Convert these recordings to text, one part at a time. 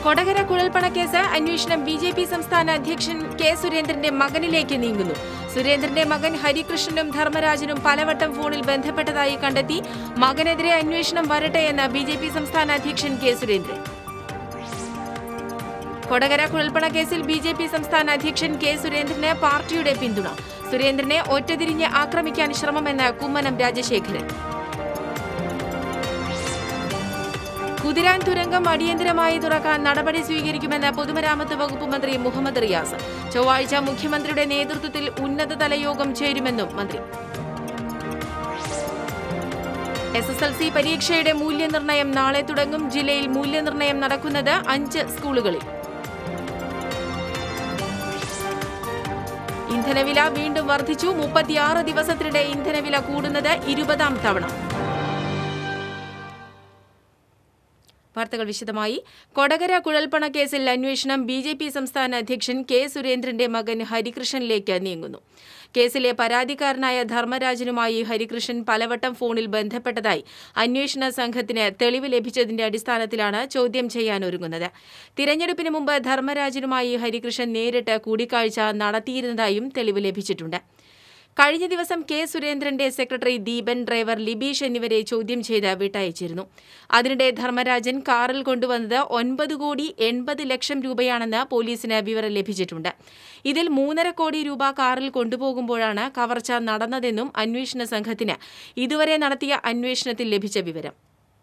കൊടകര കുഴൽപ്പണക്കേസ് അന്വേഷണം ബിജെപി സംസ്ഥാന അധ്യക്ഷൻ കെ സുരേന്ദ്രന്റെ മകനിലേക്ക് നീങ്ങുന്നു. സുരേന്ദ്രന്റെ മകൻ ഹരികൃഷ്ണനും ധർമ്മരാജനും പലവട്ടം ഫോണിൽ ബന്ധപ്പെട്ടതായി കണ്ടെത്തി. മകനെതിരെ അന്വേഷണം വരട്ടെയെന്ന് ബിജെപി സംസ്ഥാന അധ്യക്ഷൻ കെ സുരേന്ദ്രൻ. കൊടകര കുഴൽപ്പണക്കേസിൽ ബിജെപി സംസ്ഥാന അധ്യക്ഷൻ കെ സുരേന്ദ്രന് പാർട്ടിയുടെ പിന്തുണ. സുരേന്ദ്രനെ ഒറ്റതിരിഞ്ഞ് ആക്രമിക്കാൻ ശ്രമമെന്ന് കുമ്മനം രാജശേഖരൻ. കുതിരാൻ തുരങ്കം അടിയന്തരമായി തുറക്കാൻ നടപടി സ്വീകരിക്കുമെന്ന് പൊതുമരാമത്ത് വകുപ്പ് മന്ത്രി മുഹമ്മദ് റിയാസ്. ചൊവ്വാഴ്ച മുഖ്യമന്ത്രിയുടെ നേതൃത്വത്തിൽ ഉന്നതതല യോഗം ചേരുമെന്നും മന്ത്രി. SSLC പരീക്ഷയുടെ മൂല്യനിർണ്ണയം നാളെ തുടങ്ങും. ജില്ലയിൽ മൂല്യനിർണ്ണയം നടക്കുന്നത് 5 സ്കൂളുകളിൽ. ഇന്ധനവില വീണ്ടും വർദ്ധിച്ചു. 36 ദിവസത്തിനിടെ ഇന്ധനവില കൂടുന്നത് 20ാം തവണ. വാർത്തകൾ വിശദമായി. കൊടകര കുഴൽപ്പണക്കേസിൽ അന്വേഷണം ബിജെപി സംസ്ഥാന അധ്യക്ഷൻ കെ സുരേന്ദ്രന്റെ മകൻ ഹരികൃഷ്ണനിലേക്ക് നീങ്ങുന്നു. കേസിലെ പരാതിക്കാരനായ ധർമ്മരാജനുമായി ഹരികൃഷ്ണൻ പലവട്ടം ഫോണിൽ ബന്ധപ്പെട്ടതായി അന്വേഷണ സംഘത്തിന് തെളിവ് ലഭിച്ചതിന്റെ അടിസ്ഥാനത്തിലാണ് ചോദ്യം ചെയ്യാനൊരുങ്ങുന്നത്. തിരഞ്ഞെടുപ്പിന് മുമ്പ് ധർമ്മരാജനുമായി ഹരികൃഷ്ണൻ നേരിട്ട് കൂടിക്കാഴ്ച നടത്തിയിരുന്നതായും തെളിവ് ലഭിച്ചിട്ടുണ്ട്. കഴിഞ്ഞ ദിവസം കെ സുരേന്ദ്രന്റെ സെക്രട്ടറി ദീപൻ, ഡ്രൈവർ ലിബീഷ് എന്നിവരെ ചോദ്യം ചെയ്ത് വിട്ടയച്ചിരുന്നു. അതിനിടെ ധർമ്മരാജൻ കാറിൽ കൊണ്ടുവന്നത് 9,80 ലക്ഷം രൂപയാണെന്ന് പോലീസിന് വിവരം ലഭിച്ചിട്ടുണ്ട്. ഇതിൽ 3.5 കോടി രൂപ കാറിൽ കൊണ്ടുപോകുമ്പോഴാണ് കവർച്ച നടന്നതെന്നും അന്വേഷണ സംഘത്തിന് ഇതുവരെ നടത്തിയ അന്വേഷണത്തിൽ ലഭിച്ച വിവരം.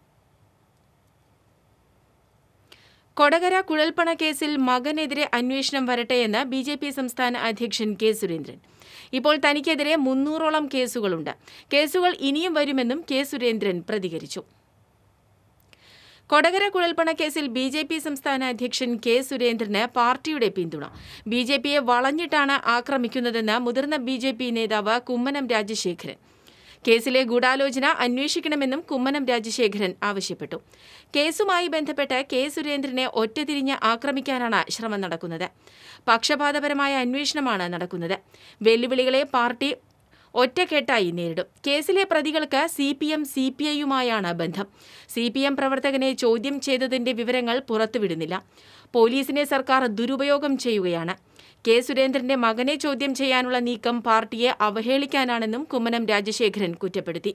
കൊടകര കുഴൽപ്പണക്കേസിൽ മകനെതിരെ അന്വേഷണം വരട്ടെയെന്ന് ബിജെപി സംസ്ഥാന അധ്യക്ഷൻ കെ സുരേന്ദ്രൻ. ഇപ്പോൾ തനിക്കെതിരെ 300ഓളം കേസുകളുണ്ട്. കേസുകൾ ഇനിയും വരുമെന്നും കെ സുരേന്ദ്രൻ പ്രതികരിച്ചു. കൊടകര കുഴൽപ്പണക്കേസിൽ ബിജെപി സംസ്ഥാന അധ്യക്ഷൻ കെ സുരേന്ദ്രന് പാർട്ടിയുടെ പിന്തുണ. ബിജെപിയെ വളഞ്ഞിട്ടാണ് ആക്രമിക്കുന്നതെന്ന് മുതിർന്ന ബിജെപി നേതാവ് കുമ്മനം രാജശേഖരൻ. കേസിലെ ഗൂഢാലോചന അന്വേഷിക്കണമെന്നും കുമ്മനം രാജശേഖരൻ ആവശ്യപ്പെട്ടു. കേസുമായി ബന്ധപ്പെട്ട് കെ സുരേന്ദ്രനെ ഒറ്റതിരിഞ്ഞ് ആക്രമിക്കാനാണ് ശ്രമം നടക്കുന്നത്. പക്ഷപാതപരമായ അന്വേഷണമാണ് നടക്കുന്നത്. വെല്ലുവിളികളെ പാർട്ടി ഒറ്റക്കെട്ടായി നേരിടും. കേസിലെ പ്രതികൾക്ക് CPM CPIയുമായാണ് ബന്ധം. CPM പ്രവർത്തകനെ ചോദ്യം ചെയ്തതിന്റെ വിവരങ്ങൾ പുറത്തുവിടുന്നില്ല. പോലീസിനെ സർക്കാർ ദുരുപയോഗം ചെയ്യുകയാണ്. കെ സുരേന്ദ്രന്റെ മകനെ ചോദ്യം ചെയ്യാനുള്ള നീക്കം പാർട്ടിയെ അവഹേളിക്കാനാണെന്നും കുമ്മനം രാജശേഖരൻ കുറ്റപ്പെടുത്തി.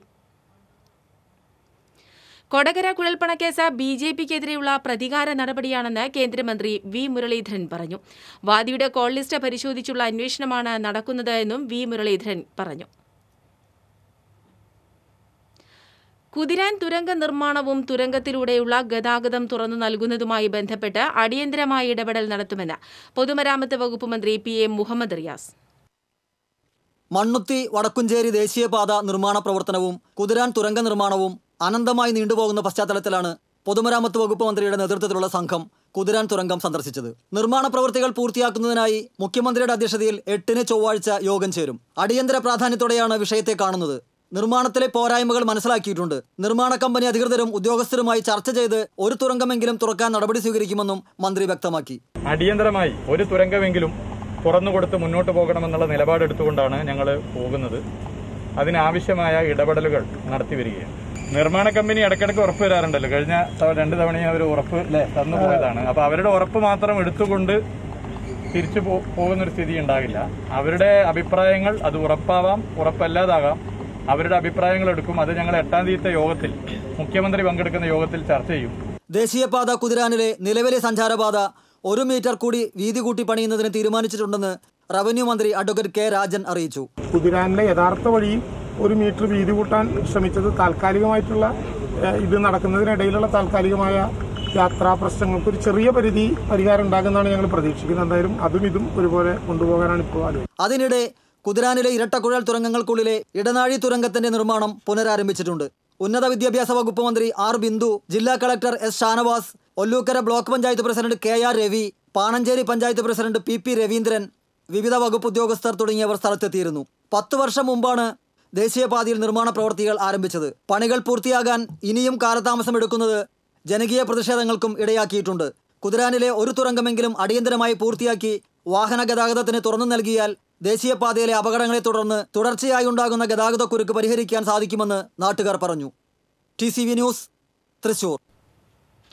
കൊടകര കുഴൽപ്പണക്കേസ് ബിജെപിക്കെതിരെയുള്ള പ്രതികാര നടപടിയാണെന്ന് കേന്ദ്രമന്ത്രി വി മുരളീധരൻ പറഞ്ഞു. വാദിയുടെ കോൾ ലിസ്റ്റ് പരിശോധിച്ചുള്ള അന്വേഷണമാണ് നടക്കുന്നത് എന്നും വി മുരളീധരൻ പറഞ്ഞു. കുതിരാൻ തുരങ്ക നിർമ്മാണവും തുരങ്കത്തിലൂടെയുള്ള ഗതാഗതം തുറന്നു നൽകുന്നതുമായി ബന്ധപ്പെട്ട് അടിയന്തരമായ ഇടപെടൽ നടത്തുമെന്ന് പൊതുമരാമത്ത് വകുപ്പ് മന്ത്രി PA മുഹമ്മദ് റിയാസ്. മണ്ണുത്തി വടക്കുംചേരി ദേശീയപാത നിർമ്മാണ പ്രവർത്തനവും കുതിരാൻ തുരങ്ക നിർമ്മാണവും അനന്തമായി നീണ്ടുപോകുന്ന പശ്ചാത്തലത്തിലാണ് പൊതുമരാമത്ത് വകുപ്പ് മന്ത്രിയുടെ നേതൃത്വത്തിലുള്ള സംഘം കുതിരാൻ തുരങ്കം സന്ദർശിച്ചത്. നിർമ്മാണ പ്രവൃത്തികൾ പൂർത്തിയാക്കുന്നതിനായി മുഖ്യമന്ത്രിയുടെ അധ്യക്ഷതയിൽ 8-ന് ചൊവ്വാഴ്ച യോഗം ചേരും. അടിയന്തര പ്രാധാന്യത്തോടെയാണ് വിഷയത്തെ കാണുന്നത്. നിർമ്മാണത്തിലെ പോരായ്മകൾ മനസ്സിലാക്കിയിട്ടുണ്ട്. നിർമ്മാണ കമ്പനി അധികൃതരും ഉദ്യോഗസ്ഥരുമായി ചർച്ച ചെയ്ത് ഒരു തുരങ്കമെങ്കിലും തുറക്കാൻ നടപടി സ്വീകരിക്കുമെന്നും മന്ത്രി വ്യക്തമാക്കി. അടിയന്തരമായി ഒരു തുരങ്കമെങ്കിലും തുറന്നുകൊടുത്ത് മുന്നോട്ട് പോകണമെന്നുള്ള നിലപാടെടുത്തുകൊണ്ടാണ് ഞങ്ങൾ പോകുന്നത്. അതിനാവശ്യമായ ഇടപെടലുകൾ നടത്തിവരികയാണ്. നിർമ്മാണ കമ്പനി ഇടയ്ക്കിടയ്ക്ക് ഉറപ്പ് വരാറുണ്ടല്ലോ. കഴിഞ്ഞ 2 തവണയും അവർ ഉറപ്പ് തന്നു പോയതാണ്. അപ്പോൾ അവരുടെ ഉറപ്പ് മാത്രം എടുത്തുകൊണ്ട് തിരിച്ചു പോകുന്നൊരു സ്ഥിതി ഉണ്ടാകില്ല. അവരുടെ അഭിപ്രായങ്ങൾ അത് ഉറപ്പാവാം, ഉറപ്പല്ലാതാകാം. അവരുടെ അഭിപ്രായങ്ങൾ എടുക്കും. അത് ഞങ്ങൾ 8-ാം തീയതി യോഗത്തിൽ മുഖ്യമന്ത്രി പങ്കെടുക്കുന്ന യോഗത്തിൽ ചർച്ച ചെയ്യും. ദേശീയപാത കുതിരാനിലെ നിലവിലെ സഞ്ചാരപാത 1 മീറ്റർ കൂടി വീതി കൂട്ടി പണിയുന്നതിന് തീരുമാനിച്ചിട്ടുണ്ടെന്ന് റവന്യൂ മന്ത്രി അഡ്വക്കേറ്റ് കെ രാജൻ അറിയിച്ചു. കുതിരാനിലെ യഥാർത്ഥ വഴി 1 മീറ്റർ വീതി കൂട്ടാൻ ശ്രമിച്ചത് താൽക്കാലികമായിട്ടുള്ള ഇത് നടക്കുന്നതിനിടയിലുള്ള താൽക്കാലികമായ യാത്രാ പ്രശ്നങ്ങൾക്ക് ഒരു ചെറിയ പരിഹാരം ഉണ്ടാകുന്നതാണ് ഞങ്ങൾ പ്രതീക്ഷിക്കുന്നത്. എന്തായാലും അതും ഇതും ഒരുപോലെ കൊണ്ടുപോകാനാണ് ഇപ്പോൾ ആലോചന. അതിനിടെ കുതിരാനിലെ ഇരട്ടക്കുഴൽ തുരങ്കങ്ങൾക്കുള്ളിലെ ഇടനാഴി തുരങ്കത്തിന്റെ നിർമ്മാണം പുനരാരംഭിച്ചിട്ടുണ്ട്. ഉന്നത വിദ്യാഭ്യാസ വകുപ്പ് മന്ത്രി R ബിന്ദു, ജില്ലാ collector S Shanavas, Ollukkara block panchayat president KR Ravi, Pananchery panchayat president PP Raveendran, വിവിധ വകുപ്പ് ഉദ്യോഗസ്ഥർ തുടങ്ങിയവർ സ്ഥലത്തെത്തിയിരുന്നു. 10 വർഷം മുമ്പാണ് ദേശീയപാതയിൽ നിർമ്മാണ പ്രവൃത്തികൾ ആരംഭിച്ചത്. പണികൾ പൂർത്തിയാകാൻ ഇനിയും കാലതാമസം എടുക്കുന്നത് ജനകീയ പ്രതിഷേധങ്ങൾക്കും ഇടയാക്കിയിട്ടുണ്ട്. കുതിരാനിലെ ഒരു തുരങ്കമെങ്കിലും അടിയന്തരമായി പൂർത്തിയാക്കി വാഹന ഗതാഗതത്തിന് തുറന്നു നൽകിയാൽ ദേശീയപാതയിലെ അപകടങ്ങളെ തുടർന്ന് തുടർച്ചയായി ഉണ്ടാകുന്ന ഗതാഗതക്കുരുക്ക് പരിഹരിക്കാൻ സാധിക്കുമെന്ന് നാട്ടുകാർ പറഞ്ഞു. TCV news, Thrissur.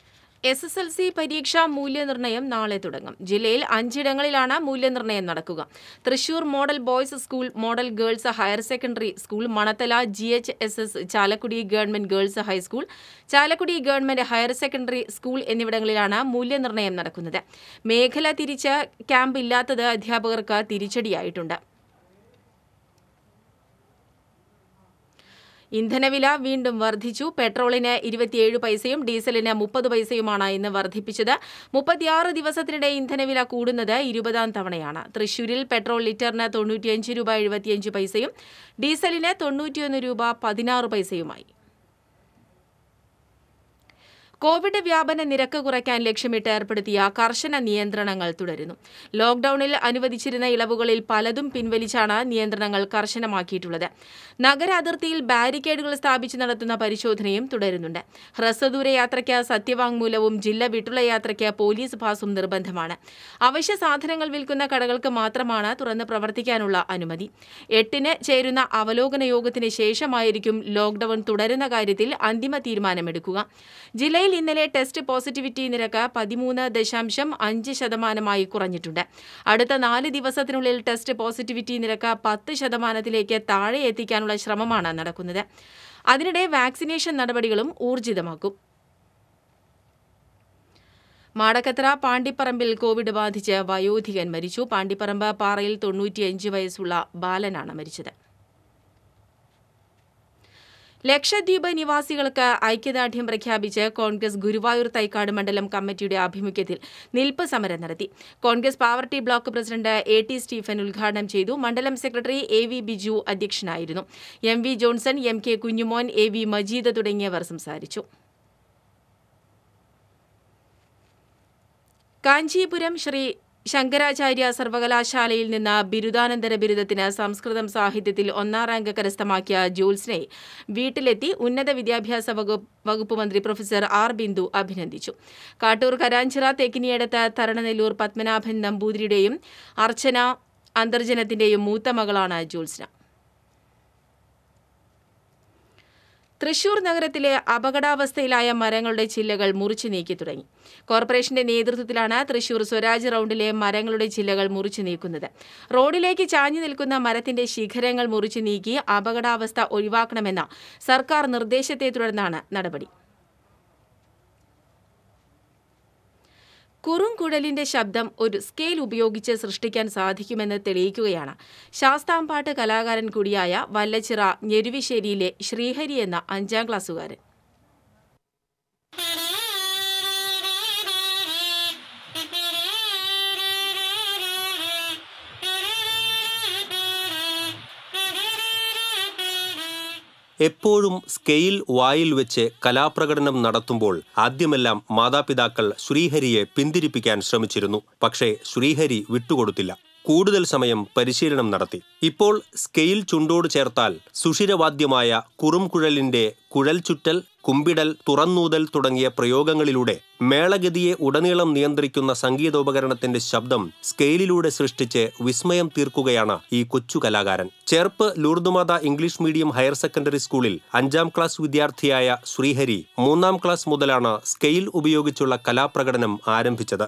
SSLC പരീക്ഷാ മൂല്യനിർണ്ണയം നാളെ തുടങ്ങും. ജില്ലയിൽ 5 ഇടങ്ങളിലാണ് മൂല്യനിർണ്ണയം നടക്കുക. Thrissur model boys school, model girls higher secondary school, Manathala GHSS, Chalakudy government girls high school, Chalakudy government higher secondary school എന്നിവിടങ്ങളിലാണ് മൂല്യനിർണ്ണയം നടക്കുന്നത്. മേഖല തിരിച്ച് ക്യാമ്പ് ഇല്ലാത്തത് അധ്യാപകർക്ക് തിരിച്ചടിയായിട്ടുണ്ട്. ഇന്ധനവില വീണ്ടും വർദ്ധിച്ചു. പെട്രോളിന് 27 പൈസയും ഡീസലിന് 30 പൈസയുമാണ് ഇന്ന് വർദ്ധിപ്പിച്ചത്. 36 ദിവസത്തിനിടെ ഇന്ധനവില കൂടുന്നത് 20ാം തവണയാണ്. തൃശൂരിൽ പെട്രോൾ ലിറ്ററിന് 95 രൂപ 75 പൈസയും ഡീസലിന് 91 രൂപ 16 പൈസയുമായി. കോവിഡ് വ്യാപന നിരക്ക് കുറയ്ക്കാൻ ലക്ഷ്യമിട്ട് ഏർപ്പെടുത്തിയ കർശന നിയന്ത്രണങ്ങൾ തുടരുന്നു. ലോക്ഡൌണിൽ അനുവദിച്ചിരുന്ന ഇളവുകളിൽ പലതും പിൻവലിച്ചാണ് നിയന്ത്രണങ്ങൾ കർശനമാക്കിയിട്ടുള്ളത്. നഗര അതിർത്തിയിൽ ബാരിക്കേഡുകൾ സ്ഥാപിച്ച് നടത്തുന്ന പരിശോധനയും തുടരുന്നുണ്ട്. ഹ്രസ്വദൂര യാത്രയ്ക്ക് സത്യവാങ്മൂലവും ജില്ല വിട്ടുള്ള യാത്രയ്ക്ക് പോലീസ് പാസും നിർബന്ധമാണ്. അവശ്യ സാധനങ്ങൾ വിൽക്കുന്ന കടകൾക്ക് മാത്രമാണ് തുറന്ന് പ്രവർത്തിക്കാനുള്ള അനുമതി. 8-ന് ചേരുന്ന അവലോകന യോഗത്തിന് ശേഷമായിരിക്കും ലോക്ഡൌൺ തുടരുന്ന കാര്യത്തിൽ അന്തിമ തീരുമാനമെടുക്കുക. ജില്ലയിൽ ഇന്നലെ ടെസ്റ്റ് പോസിറ്റിവിറ്റി നിരക്ക് 13.5% കുറഞ്ഞിട്ടുണ്ട്. അടുത്ത 4 ദിവസത്തിനുള്ളിൽ ടെസ്റ്റ് പോസിറ്റിവിറ്റി നിരക്ക് 10% താഴെ എത്തിക്കാനുള്ള ശ്രമമാണ് നടക്കുന്നത്. അതിനിടെ വാക്സിനേഷൻ നടപടികളും ഊർജിതമാക്കും. മാടക്കത്ര പാണ്ടിപ്പറമ്പിൽ കോവിഡ് ബാധിച്ച് വയോധികൻ മരിച്ചു. പാണ്ടിപ്പറമ്പ് പാറയിൽ 95 വയസ്സുള്ള ബാലനാണ് മരിച്ചത്. ലക്ഷദ്വീപ് നിവാസികൾക്ക് ഐക്യദാർഢ്യം പ്രഖ്യാപിച്ച് കോൺഗ്രസ് ഗുരുവായൂർ തൈക്കാട് മണ്ഡലം കമ്മിറ്റിയുടെ ആഭിമുഖ്യത്തിൽ നിൽപ്പ് സമരം നടത്തി. Congress Pavaratty block president AT Stephen ഉദ്ഘാടനം ചെയ്തു. മണ്ഡലം സെക്രട്ടറി AV ബിജു അധ്യക്ഷനായിരുന്നു. MV Johnson, MK Kunjumon, AV Majeed തുടങ്ങിയവർ സംസാരിച്ചു. കാഞ്ചീപുരം ശ്രീ ശങ്കരാചാര്യ സർവകലാശാലയിൽ നിന്ന് ബിരുദാനന്തര ബിരുദത്തിന് സംസ്കൃതം സാഹിത്യത്തിൽ 1ാം റാങ്ക് കരസ്ഥമാക്കിയ ജോത്സ്നെ വീട്ടിലെത്തി ഉന്നത വിദ്യാഭ്യാസ വകുപ്പ് മന്ത്രി പ്രൊഫസർ R ബിന്ദു അഭിനന്ദിച്ചു. കാട്ടൂർ കരാഞ്ചിറ തെക്കിനിയടത്ത് തരണനെല്ലൂർ പത്മനാഭൻ നമ്പൂതിരിയുടെയും അർച്ചന അന്തർജനത്തിന്റെയും മൂത്ത മകളാണ് ജോത്സ്ന. തൃശൂർ നഗരത്തിലെ അപകടാവസ്ഥയിലായ മരങ്ങളുടെ ചില്ലകൾ മുറിച്ചു നീക്കി തുടങ്ങി. കോർപ്പറേഷന്റെ നേതൃത്വത്തിലാണ് തൃശൂർ സ്വരാജ് റൌണ്ടിലെ മരങ്ങളുടെ ചില്ലകൾ മുറിച്ചു നീക്കുന്നത്. റോഡിലേക്ക് ചാഞ്ഞു നിൽക്കുന്ന മരത്തിന്റെ ശിഖരങ്ങൾ മുറിച്ചു നീക്കി അപകടാവസ്ഥ ഒഴിവാക്കണമെന്ന സർക്കാർ നിർദ്ദേശത്തെ തുടർന്നാണ് നടപടി. കുറുംകുഴലിന്റെ ശബ്ദം ഒരു സ്കെയിൽ ഉപയോഗിച്ച് സൃഷ്ടിക്കാൻ സാധിക്കുമെന്ന് തെളിയിക്കുകയാണ് ശാസ്താംപാട്ട് കലാകാരൻ കൂടിയായ വല്ലച്ചിറ ഞെരുവിശ്ശേരിയിലെ ശ്രീഹരി എന്ന 5ാം ക്ലാസ്സുകാരൻ. എപ്പോഴും സ്കെയിൽ വായിൽ വെച്ച് കലാപ്രകടനം നടത്തുമ്പോൾ ആദ്യമെല്ലാം മാതാപിതാക്കൾ ശ്രീഹരിയെ പിന്തിരിപ്പിക്കാൻ ശ്രമിച്ചിരുന്നു. പക്ഷേ ശ്രീഹരി വിട്ടുകൊടുത്തില്ല. കൂടുതൽ സമയം പരിശീലനം നടത്തി. ഇപ്പോൾ സ്കെയിൽ ചുണ്ടോട് ചേർത്താൽ സുഷിരവാദ്യമായ കുറുംകുഴലിന്റെ കുഴൽ ചുറ്റൽ, കുമ്പിടൽ, തുറന്നൂതൽ തുടങ്ങിയ പ്രയോഗങ്ങളിലൂടെ മേളഗതിയെ ഉടനീളം നിയന്ത്രിക്കുന്ന സംഗീതോപകരണത്തിന്റെ ശബ്ദം സ്കെയിലിലൂടെ സൃഷ്ടിച്ച് വിസ്മയം തീർക്കുകയാണ് ഈ കൊച്ചു കലാകാരൻ. Cherpu Lourdumatha English medium higher secondary സ്കൂളിൽ 5ാം ക്ലാസ് വിദ്യാർത്ഥിയായ ശ്രീഹരി 3ാം ക്ലാസ് മുതലാണ് സ്കെയിൽ ഉപയോഗിച്ചുള്ള കലാപ്രകടനം ആരംഭിച്ചത്.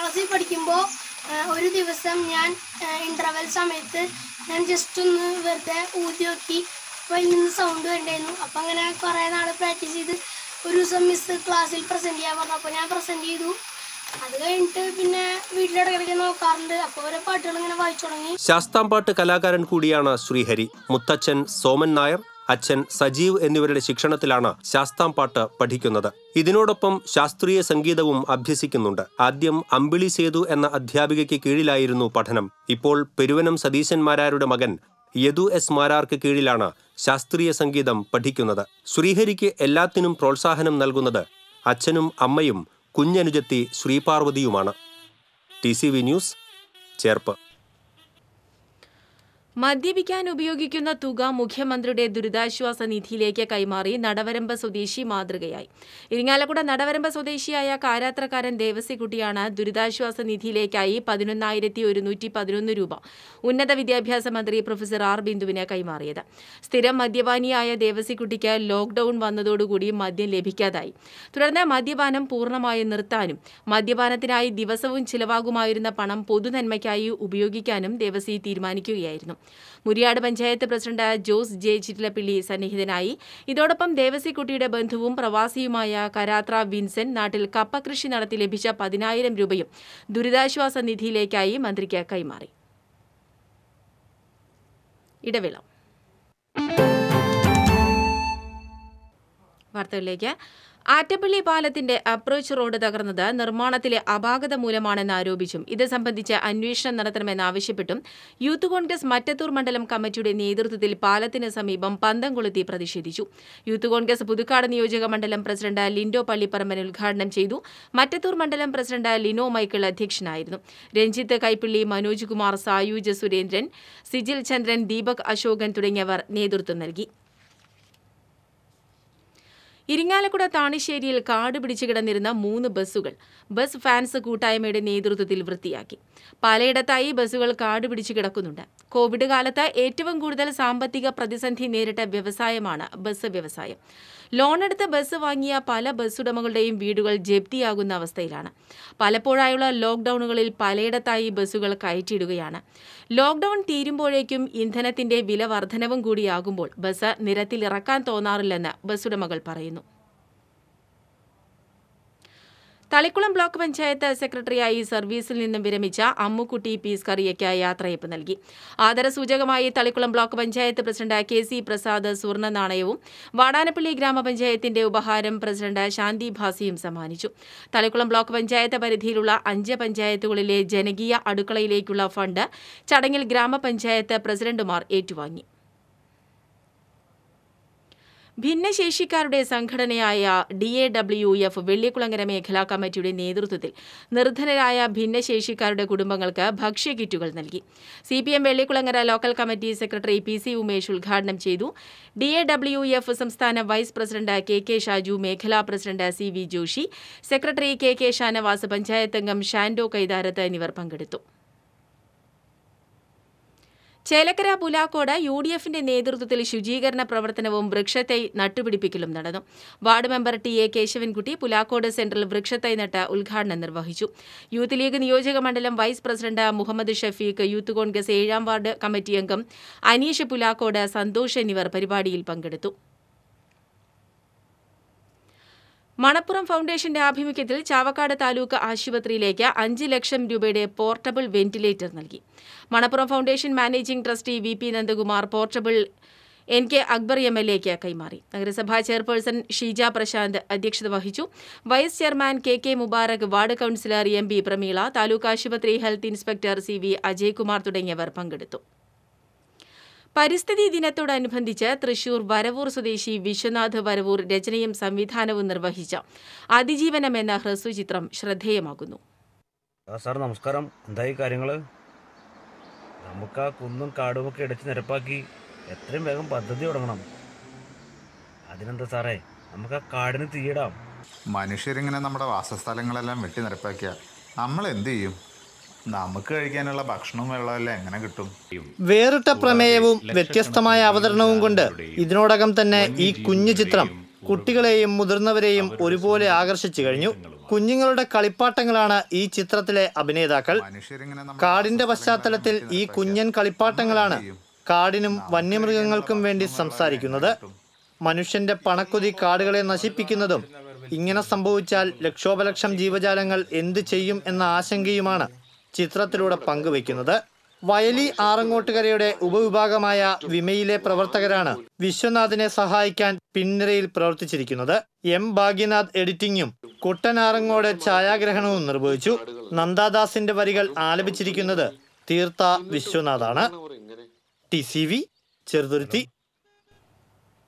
ഒരു ദിവസം ഞാൻ ഇന്റർവെൽ സമയത്ത് ഞാൻ ജസ്റ്റ് ഒന്ന് വെറുതെ ഊതി നോക്കി, അപ്പോൾ അതിൽ നിന്ന് സൗണ്ട് ഉണ്ടായിരുന്നു. അപ്പം അങ്ങനെ കുറേ നാൾ പ്രാക്ടീസ് ചെയ്ത് ഒരു ദിവസം മിസ് ക്ലാസ്സിൽ പ്രസൻറ്റ് ചെയ്യാൻ പറഞ്ഞു. അപ്പോൾ ഞാൻ പ്രസൻറ്റ് ചെയ്തു. അത് കഴിഞ്ഞിട്ട് പിന്നെ വീട്ടിലിടയ്ക്കിടയ്ക്ക് നോക്കാറുണ്ട്. അപ്പോൾ ഓരോ പാട്ടുകൾ ഇങ്ങനെ വായിച്ചു തുടങ്ങി. ശാസ്താംപാട്ട് കലാകാരൻ കൂടിയാണ് ശ്രീഹരി. മുത്തച്ഛൻ സോമൻ നായർ, അച്ഛൻ സജീവ് എന്നിവരുടെ ശിക്ഷണത്തിലാണ് ശാസ്താംപാട്ട് പഠിക്കുന്നത്. ഇതിനോടൊപ്പം ശാസ്ത്രീയ സംഗീതവും അഭ്യസിക്കുന്നുണ്ട്. ആദ്യം അമ്പിളി സേതു എന്ന അധ്യാപികയ്ക്ക് കീഴിലായിരുന്നു പഠനം. ഇപ്പോൾ പെരുവനം സതീശന്മാരാരുടെ മകൻ യദു S മാരാർക്ക് കീഴിലാണ് ശാസ്ത്രീയ സംഗീതം പഠിക്കുന്നത്. ശ്രീഹരിക്ക് എല്ലാത്തിനും പ്രോത്സാഹനം നൽകുന്നത് അച്ഛനും അമ്മയും കുഞ്ഞനുജത്തി ശ്രീപാർവതിയുമാണ്. TCV news, Cherpu. മദ്യപിക്കാൻ ഉപയോഗിക്കുന്ന തുക മുഖ്യമന്ത്രിയുടെ ദുരിതാശ്വാസ നിധിയിലേക്ക് കൈമാറി നടവരമ്പ് സ്വദേശി മാതൃകയായി. ഇരിങ്ങാലക്കുട നടവരമ്പ് സ്വദേശിയായ കാരാത്രക്കാരൻ ദേവസിക്കുട്ടിയാണ് ദുരിതാശ്വാസ നിധിയിലേക്കായി 11,111 രൂപ ഉന്നത വിദ്യാഭ്യാസ മന്ത്രി പ്രൊഫസർ ആർ ബിന്ദുവിന് കൈമാറിയത്. സ്ഥിരം മദ്യപാനിയായ ദേവസിക്കുട്ടിക്ക് ലോക്ഡൌൺ വന്നതോടുകൂടി മദ്യം ലഭിക്കാതായി. തുടർന്ന് മദ്യപാനം പൂർണ്ണമായും നിർത്താനും മദ്യപാനത്തിനായി ദിവസവും ചിലവാകുമായിരുന്ന പണം പൊതുനന്മയ്ക്കായി ഉപയോഗിക്കാനും ദേവസി തീരുമാനിക്കുകയായിരുന്നു. മുരിയാട് പഞ്ചായത്ത് പ്രസിഡന്റ് ജോസ് ജെ ചിറ്റിലപ്പിള്ളി സന്നിഹിതനായി. ഇതോടൊപ്പം ദേവസിക്കുട്ടിയുടെ ബന്ധുവും പ്രവാസിയുമായ കരാത്ര വിൻസെന്റ് നാട്ടിൽ കപ്പ കൃഷി നടത്തി ലഭിച്ച 10,000 രൂപയും ദുരിതാശ്വാസ നിധിയിലേക്കായി മന്ത്രിക്ക് കൈമാറി. ഇടവേള. വാർത്തകളിലേക്ക്. ആറ്റപ്പള്ളി പാലത്തിന്റെ അപ്രോച്ച് റോഡ് തകർന്നത് നിർമ്മാണത്തിലെ അപാകത മൂലമാണെന്ന് ആരോപിച്ചും ഇത് സംബന്ധിച്ച് അന്വേഷണം നടത്തണമെന്നാവശ്യപ്പെട്ടും യൂത്ത് കോൺഗ്രസ് മറ്റത്തൂർ മണ്ഡലം കമ്മിറ്റിയുടെ നേതൃത്വത്തിൽ പാലത്തിന് സമീപം പന്തം കൊളുത്തി പ്രതിഷേധിച്ചു. യൂത്ത് കോൺഗ്രസ് പുതുക്കാട് നിയോജക മണ്ഡലം പ്രസിഡന്റ് ലിൻഡോ പള്ളിപ്പറമ്പൻ ഉദ്ഘാടനം ചെയ്തു. മറ്റത്തൂർ മണ്ഡലം പ്രസിഡന്റ് ലിനോ മൈക്കിൾ അധ്യക്ഷനായിരുന്നു. രഞ്ജിത്ത് കൈപ്പിള്ളി, മനോജ് കുമാർ, സായൂജ് സുരേന്ദ്രൻ, സിജിൽ ചന്ദ്രൻ, ദീപക് അശോകൻ തുടങ്ങിയവർ നേതൃത്വം നൽകി. ഇരിങ്ങാലക്കുട താണിശ്ശേരിയിൽ കാട് പിടിച്ചു കിടന്നിരുന്ന 3 ബസ്സുകൾ ബസ് ഫാൻസ് കൂട്ടായ്മയുടെ നേതൃത്വത്തിൽ വൃത്തിയാക്കി. പലയിടത്തായി ബസ്സുകൾ കാട് പിടിച്ചു കിടക്കുന്നുണ്ട്. കോവിഡ് കാലത്ത് ഏറ്റവും കൂടുതൽ സാമ്പത്തിക പ്രതിസന്ധി നേരിട്ട വ്യവസായമാണ് ബസ് വ്യവസായം. ലോണെടുത്ത് ബസ് വാങ്ങിയ പല ബസ്സുടമകളുടെയും വീടുകൾ ജപ്തിയാകുന്ന അവസ്ഥയിലാണ്. പലപ്പോഴായുള്ള ലോക്ഡൌണുകളിൽ പലയിടത്തായി ബസ്സുകൾ കയറ്റിയിടുകയാണ്. ലോക്ഡൌൺ തീരുമ്പോഴേക്കും ഇന്ധനത്തിന്റെ വില വർധനവും കൂടിയാകുമ്പോൾ ബസ് നിരത്തിലിറക്കാൻ തോന്നാറില്ലെന്ന് ബസ്സുടമകൾ പറയുന്നു. തളിക്കുളം ബ്ലോക്ക് പഞ്ചായത്ത് സെക്രട്ടറിയായി സർവീസിൽ നിന്നും വിരമിച്ച അമ്മുക്കുട്ടി പീസ് കറിയയ്ക്ക് യാത്രയയപ്പ് നൽകി. ആദരസൂചകമായി Thalikkulam block panchayat president KC Prasad സ്വർണ്ണ നാണയവും വാടാനപ്പള്ളി ഗ്രാമപഞ്ചായത്തിന്റെ ഉപഹാരം പ്രസിഡന്റ് ശാന്തി ഭാസിയും സമ്മാനിച്ചു. തളിക്കുളം ബ്ലോക്ക് പഞ്ചായത്ത് പരിധിയിലുള്ള 5 പഞ്ചായത്തുകളിലെ ജനകീയ അടുക്കളയിലേക്കുള്ള ഫണ്ട് ചടങ്ങിൽ ഗ്രാമപഞ്ചായത്ത് പ്രസിഡന്റുമാർ ഏറ്റുവാങ്ങി. ഭിന്നശേഷിക്കാരുടെ സംഘടനയായ DAWF വെള്ളിക്കുളങ്ങര മേഖലാ കമ്മിറ്റിയുടെ നേതൃത്വത്തിൽ നിർധനരായ ഭിന്നശേഷിക്കാരുടെ കുടുംബങ്ങൾക്ക് ഭക്ഷ്യകിറ്റുകൾ നൽകി. CPM Vellikulangara local committee secretary PC Umesh ഉദ്ഘാടനം ചെയ്തു. DAWF സംസ്ഥാന വൈസ് പ്രസിഡന്റ് KK ഷാജു, മേഖലാ president CV Joshy, secretary KK Shanavas, panchayat അംഗം ഷാൻഡോ കൈതാരത്ത് എന്നിവർ പങ്കെടുത്തു. ചേലക്കര പുലാക്കോട് UDFന്റെ നേതൃത്വത്തിൽ ശുചീകരണ പ്രവർത്തനവും വൃക്ഷത്തൈ നട്ടുപിടിപ്പിക്കലും നടന്നു. Ward member TA Keshavankutty Pulakode സെന്ററിൽ വൃക്ഷത്തൈ നട്ട് ഉദ്ഘാടനം നിർവഹിച്ചു. യൂത്ത് ലീഗ് നിയോജക മണ്ഡലം vice president Muhammad Shafeeq, youth Congress 7ാം വാർഡ് കമ്മിറ്റി അംഗം അനീഷ് പുലാക്കോട്, സന്തോഷ് എന്നിവർ പരിപാടിയിൽ പങ്കെടുത്തു. മണപ്പുറം ഫൗണ്ടേഷന്റെ ആഭിമുഖ്യത്തിൽ ചാവക്കാട് താലൂക്ക് ആശുപത്രിയിലേക്ക് 5 ലക്ഷം രൂപയുടെ പോർട്ടബിൾ വെന്റിലേറ്റർ നൽകി. Manappuram foundation managing trustee VP Nandakumar portable NK Akbar MLAക്ക് കൈമാറി. നഗരസഭാ ചെയർപേഴ്സൺ ഷീജ പ്രശാന്ത് അധ്യക്ഷത വഹിച്ചു. Vice chairman KK Mubarak, ward councillor MB Prameela, taluk ആശുപത്രി ഹെൽത്ത് ഇൻസ്പെക്ടർ CV അജയ്കുമാർ തുടങ്ങിയവർ പങ്കെടുത്തു. പരിസ്ഥിതി ദിനത്തോടനുബന്ധിച്ച് തൃശൂർ വരവൂർ സ്വദേശി വിശ്വനാഥ് വരവൂർ രചനയും സംവിധാനവും നിർവഹിച്ച അതിജീവനം എന്ന ഹ്രസ്വചിത്രം ശ്രദ്ധേയമാകുന്നു. സാർ നമസ്കാരം. എന്തായി കാര്യങ്ങൾ? നമുക്ക് ആ കുന്നും കാടുമൊക്കെ ഇടച്ച് നിരപ്പാക്കി എത്രയും വേഗം പദ്ധതി തുടങ്ങണം. അതിനെന്താ സാറേ, നമുക്ക് ആ കാടിന് തീയിടാം. മനുഷ്യരിങ്ങനെ നമ്മുടെ വാസസ്ഥലങ്ങളെല്ലാം വെട്ടി നിരപ്പാക്കിയാൽ നമ്മൾ എന്ത് ചെയ്യും? നമുക്ക് കഴിക്കാനുള്ള ഭക്ഷണവും വെള്ളമെല്ലാം എങ്ങനെ കിട്ടും? വേറിട്ട പ്രമേയവും വ്യത്യസ്തമായ അവതരണവും കൊണ്ട് ഇതിനോടകം തന്നെ ഈ കുഞ്ഞു ചിത്രം കുട്ടികളെയും മുതിർന്നവരെയും ഒരുപോലെ ആകർഷിച്ചു കഴിഞ്ഞു. കുഞ്ഞുങ്ങളുടെ കളിപ്പാട്ടങ്ങളാണ് ഈ ചിത്രത്തിലെ അഭിനേതാക്കൾ. കാടിന്റെ പശ്ചാത്തലത്തിൽ ഈ കുഞ്ഞൻ കളിപ്പാട്ടങ്ങളാണ് കാടിനും വന്യമൃഗങ്ങൾക്കും വേണ്ടി സംസാരിക്കുന്നത്. മനുഷ്യന്റെ പണക്കൊതി കാടുകളെ നശിപ്പിക്കുന്നതും ഇങ്ങനെ സംഭവിച്ചാൽ ലക്ഷോപലക്ഷം ജീവജാലങ്ങൾ എന്ത് ചെയ്യും എന്ന ആശങ്കയുമാണ് ചിത്രത്തിലൂടെ പങ്കുവയ്ക്കുന്നത്. വയലി ആറങ്ങോട്ടുകരയുടെ ഉപവിഭാഗമായ വിമയിലെ പ്രവർത്തകരാണ് വിശ്വനാഥിനെ സഹായിക്കാൻ പിൻനിരയിൽ പ്രവർത്തിച്ചിരിക്കുന്നത്. M ഭാഗ്യനാഥ് എഡിറ്റിംഗും കുട്ടൻ ആറങ്ങോട് ഛായാഗ്രഹണവും നിർവഹിച്ചു. നന്ദാദാസിന്റെ വരികൾ ആലപിച്ചിരിക്കുന്നത് തീർത്ത വിശ്വനാഥാണ്. TCV Cheruthuruthy.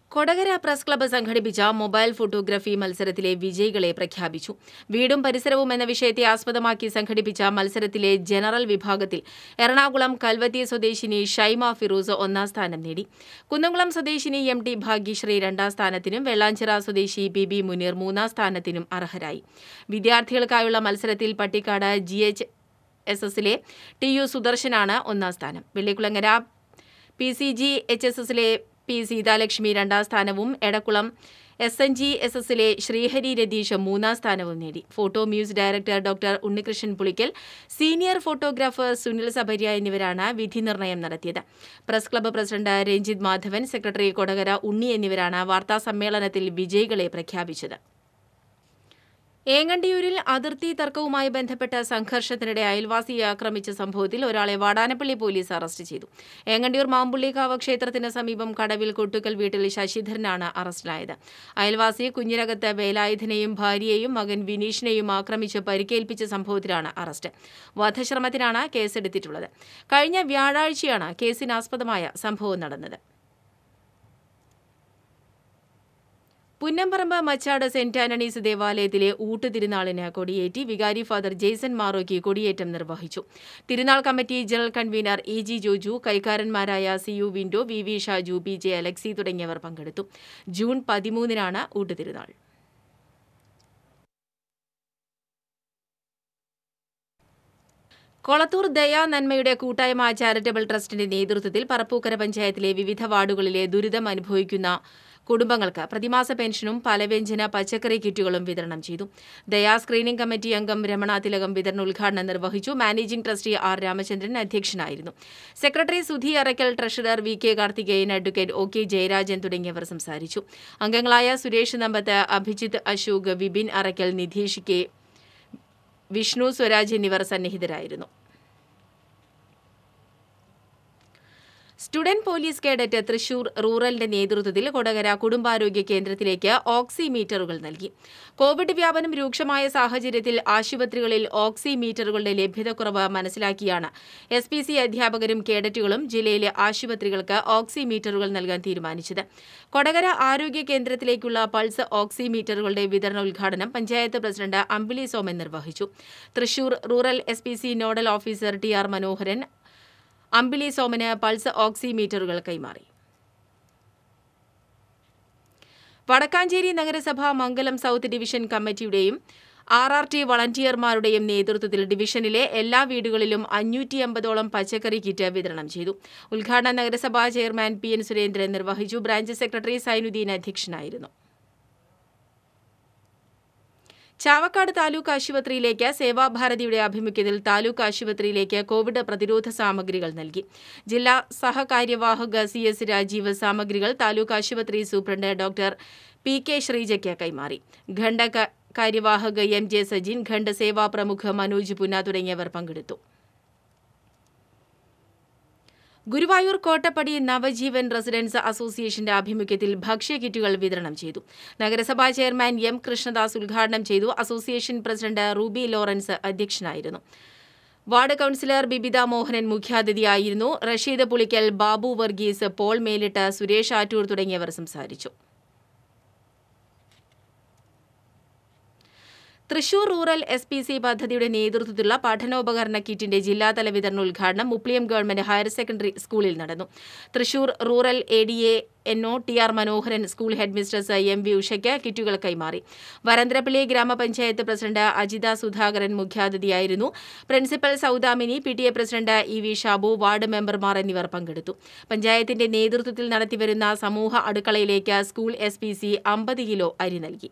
Kodakara press club സംഘടിപ്പിച്ച മൊബൈൽ ഫോട്ടോഗ്രാഫി മത്സരത്തിലെ വിജയികളെ പ്രഖ്യാപിച്ചു. വീടും പരിസരവും എന്ന വിഷയത്തെ ആസ്പദമാക്കി സംഘടിപ്പിച്ച മത്സരത്തിലെ ജനറൽ വിഭാഗത്തിൽ എറണാകുളം കൽവത്തി സ്വദേശിനി ഷൈമ ഫിറൂസ് 1ാം സ്ഥാനം നേടി. കുന്നംകുളം സ്വദേശിനി MT ഭാഗ്യശ്രീ 2ാം സ്ഥാനത്തിനും വെള്ളാഞ്ചിറ സ്വദേശി PB മുനീർ 3ാം സ്ഥാനത്തിനും അർഹരായി. വിദ്യാർത്ഥികൾക്കായുള്ള മത്സരത്തിൽ പട്ടിക്കാട് GHSSലെ TU സുദർശനാണ് 1ാം സ്ഥാനം. വെള്ളിക്കുളങ്ങര PCGHSSലെ P സീതാലക്ഷ്മി 2ാം സ്ഥാനവും എടക്കുളം SNGSSലെ ശ്രീഹരി രതീഷ് 3ാം സ്ഥാനവും നേടി. Photo muse director doctor Unnikrishnan Pulikkal, senior photographer Sunil Sabariya എന്നിവരാണ് വിധി നിർണയം നടത്തിയത്. Press club president Ranjith Madhavan, secretary Kodakara Unni എന്നിവരാണ് വാർത്താസമ്മേളനത്തിൽ വിജയികളെ പ്രഖ്യാപിച്ചത്. ഏങ്ങണ്ടിയൂരിൽ അതിർത്തി തർക്കവുമായി ബന്ധപ്പെട്ട സംഘർഷത്തിനിടെ അയൽവാസിയെ ആക്രമിച്ച സംഭവത്തിൽ ഒരാളെ വാടാനപ്പള്ളി പോലീസ് അറസ്റ്റ് ചെയ്തു. ഏങ്ങണ്ടിയൂർ മാമ്പുള്ളിക്കാവ് ക്ഷേത്രത്തിന് സമീപം കടവിൽ കൊട്ടുക്കൽ വീട്ടിൽ ശശിധരനാണ് അറസ്റ്റിലായത്. അയൽവാസി കുഞ്ഞിരകത്ത് വേലായുധനെയും ഭാര്യയെയും മകൻ വിനീഷിനെയും ആക്രമിച്ച് പരിക്കേൽപ്പിച്ച സംഭവത്തിലാണ് അറസ്റ്റ്. വധശ്രമത്തിനാണ് കേസെടുത്തിട്ടുള്ളത്. കഴിഞ്ഞ വ്യാഴാഴ്ചയാണ് കേസിനാസ്പദമായ സംഭവം നടന്നത്. പുന്നമ്പറമ്പ് മച്ചാട് സെന്റ് ആന്റണീസ് ദേവാലയത്തിലെ ഊട്ടുതിരുനാളിന് കൊടിയേറ്റി വികാരി ഫാദർ ജെയ്സൺ മാറോക്കി കൊടിയേറ്റം നിർവഹിച്ചു. തിരുനാൾ committee general convener EG Joju, കൈക്കാരന്മാരായ CU വിൻഡോ, VV ഷാജു, PJ അലക്സി തുടങ്ങിയവർ പങ്കെടുത്തു. ജൂൺ 13-നാണ് ഊട്ടുതിരുനാൾ. കൊളത്തൂർ ദയാ നന്മയുടെ കൂട്ടായ്മ ചാരിറ്റബിൾ ട്രസ്റ്റിന്റെ നേതൃത്വത്തിൽ പറപ്പൂക്കര പഞ്ചായത്തിലെ വിവിധ വാർഡുകളിലെ ദുരിതം അനുഭവിക്കുന്ന കുടുംബങ്ങൾക്ക് പ്രതിമാസ പെൻഷനും പലവ്യഞ്ജന പച്ചക്കറി കിറ്റുകളും വിതരണം ചെയ്തു. ദയാ സ്ക്രീനിംഗ് കമ്മിറ്റി അംഗം രമണ തിലകം വിതരണോദ്ഘാടനം നിർവഹിച്ചു. മാനേജിംഗ് ട്രസ്റ്റി R രാമചന്ദ്രൻ അധ്യക്ഷനായിരുന്നു. Secretary Sudhi Araykkal, treasurer VK Karthikeyan, advocate OK Jayarajan തുടങ്ങിയവർ സംസാരിച്ചു. അംഗങ്ങളായ സുരേഷ് നമ്പത്ത്, അഭിജിത്ത് അശോക്, വിപിൻ അറയ്ക്കൽ, നിധീഷ് K, വിഷ്ണു സ്വരാജ് എന്നിവർ സന്നിഹിതരായിരുന്നു. സ്റ്റുഡന്റ് പോലീസ് കേഡറ്റ് തൃശൂർ റൂറലിന്റെ നേതൃത്വത്തിൽ കൊടകര കുടുംബാരോഗ്യ കേന്ദ്രത്തിലേക്ക് ഓക്സിമീറ്ററുകൾ നൽകി. കോവിഡ് വ്യാപനം രൂക്ഷമായ സാഹചര്യത്തിൽ ആശുപത്രികളിൽ ഓക്സിമീറ്ററുകളുടെ ലഭ്യതക്കുറവ് മനസ്സിലാക്കിയാണ് SPC അധ്യാപകരും കേഡറ്റുകളും ജില്ലയിലെ ആശുപത്രികൾക്ക് ഓക്സിമീറ്ററുകൾ നൽകാൻ തീരുമാനിച്ചത്. കൊടകര ആരോഗ്യ കേന്ദ്രത്തിലേക്കുള്ള പൾസ് ഓക്സിമീറ്ററുകളുടെ വിതരണോദ്ഘാടനം പഞ്ചായത്ത് പ്രസിഡന്റ് അമ്പിളി സോമൻ നിർവഹിച്ചു. Thrissur rural SPC nodal officer TR Manoharan Ambili സോമന് പൾസ് ഓക്സിമീറ്ററുകൾ കൈമാറി. വടക്കാഞ്ചേരി നഗരസഭ മംഗലം സൗത്ത് ഡിവിഷൻ കമ്മിറ്റിയുടെയും RRT വളണ്ടിയർമാരുടെയും നേതൃത്വത്തിൽ ഡിവിഷനിലെ എല്ലാ വീടുകളിലും 550ഓളം പച്ചക്കറി കിറ്റ് വിതരണം ചെയ്തു. ഉദ്ഘാടനം നഗരസഭാ ചെയർമാൻ PN സുരേന്ദ്രൻ നിർവഹിച്ചു. ബ്രാഞ്ച് സെക്രട്ടറി സൈനുദ്ദീൻ അധ്യക്ഷനായിരുന്നു. ചാവക്കാട് താലൂക്ക് ആശുപത്രിയിലേക്ക് സേവാഭാരതിയുടെ ആഭിമുഖ്യത്തിൽ താലൂക്ക് ആശുപത്രിയിലേക്ക് കോവിഡ് പ്രതിരോധ സാമഗ്രികൾ നൽകി. ജില്ലാ സഹകാര്യവാഹക CS രാജീവ് സാമഗ്രികൾ താലൂക്ക് ആശുപത്രി സൂപ്രണ്ട് ഡോക്ടർ PK ശ്രീജയ്ക്ക് കൈമാറി. ഖണ്ഡ കാര്യവാഹക MJ സജിൻ, ഖണ്ഡ് സേവാ പ്രമുഖ് മനോജ് പുന്ന തുടങ്ങിയവർ പങ്കെടുത്തു. ഗുരുവായൂർ കോട്ടപ്പടി നവജീവൻ റെസിഡൻസ് അസോസിയേഷന്റെ ആഭിമുഖ്യത്തിൽ ഭക്ഷ്യകിറ്റുകൾ വിതരണം ചെയ്തു. നഗരസഭാ ചെയർമാൻ M കൃഷ്ണദാസ് ഉദ്ഘാടനം ചെയ്തു. അസോസിയേഷൻ പ്രസിഡന്റ് റൂബി ലോറൻസ് അധ്യക്ഷനായിരുന്നു. വാർഡ് കൌൺസിലർ ബിബിത മോഹനൻ മുഖ്യാതിഥിയായിരുന്നു. റഷീദ് പുളിക്കൽ, ബാബു വർഗീസ്, പോൾ മേലിട്ട്, സുരേഷ് ആറ്റൂർ തുടങ്ങിയവർ സംസാരിച്ചു. തൃശൂർ റൂറൽ SPC പദ്ധതിയുടെ നേതൃത്വത്തിലുള്ള പഠനോപകരണ കിറ്റിന്റെ ജില്ലാതല വിതരണോദ്ഘാടനം മുപ്ലിയം ഗവൺമെന്റ് ഹയർ സെക്കൻഡറി സ്കൂളിൽ നടന്നു. Thrissur rural ADA NO TR Manoharan, school headmistress MV ഉഷയ്ക്ക് കിറ്റുകൾ കൈമാറി. വരന്തരപ്പള്ളി ഗ്രാമപഞ്ചായത്ത് പ്രസിഡന്റ് അജിത സുധാകരൻ മുഖ്യാതിഥിയായിരുന്നു. Principal Soudamini, PTA president EV Shabu, ward മെമ്പർമാർ എന്നിവർ പങ്കെടുത്തു. പഞ്ചായത്തിന്റെ നേതൃത്വത്തിൽ നടത്തിവരുന്ന സമൂഹ അടുക്കളയിലേക്ക് സ്കൂൾ SPC 50 കിലോ അരി നൽകി.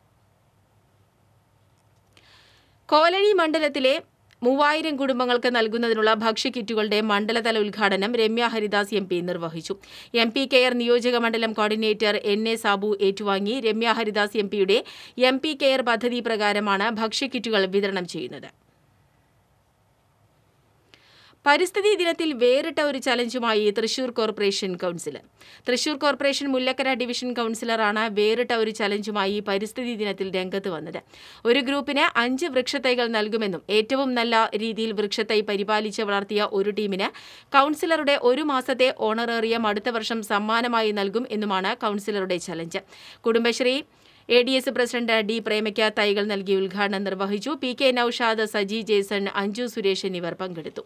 കോലഴി മണ്ഡലത്തിലെ 3000 കുടുംബങ്ങൾക്ക് നൽകുന്നതിനുള്ള ഭക്ഷ്യക്കിറ്റുകളുടെ മണ്ഡലതല ഉദ്ഘാടനം രമ്യ ഹരിദാസ് MP നിർവഹിച്ചു. MP കെയർ നിയോജക മണ്ഡലം കോർഡിനേറ്റർ NA സാബു ഏറ്റുവാങ്ങി. രമ്യ ഹരിദാസ് MPയുടെ MP കെയർ പദ്ധതി പ്രകാരമാണ് ഭക്ഷ്യക്കിറ്റുകൾ വിതരണം ചെയ്യുന്നത്. പരിസ്ഥിതി ദിനത്തിൽ വേറിട്ട ഒരു ചലഞ്ചുമായി Thrissur corporation councillor. Thrissur corporation Mullakkara division കൗൺസിലറാണ് വേറിട്ട ഒരു ചലഞ്ചുമായി പരിസ്ഥിതി ദിനത്തിൽ രംഗത്ത് വന്നത്. ഒരു ഗ്രൂപ്പിന് 5 വൃക്ഷത്തൈകൾ നൽകുമെന്നും ഏറ്റവും നല്ല രീതിയിൽ വൃക്ഷത്തൈ പരിപാലിച്ച് വളർത്തിയ ഒരു ടീമിന് കൗൺസിലറുടെ 1 മാസത്തെ ഓണറേറിയം അടുത്ത വർഷം സമ്മാനമായി നൽകും എന്നുമാണ് കൗൺസിലറുടെ challenge. Kudumbashree ADS president D. പ്രേമയ്ക്ക് തൈകൾ നൽകി ഉദ്ഘാടനം നിർവഹിച്ചു. PK നൌഷാദ്, സജി ജേസൺ, അഞ്ജു സുരേഷ് എന്നിവർ പങ്കെടുത്തു.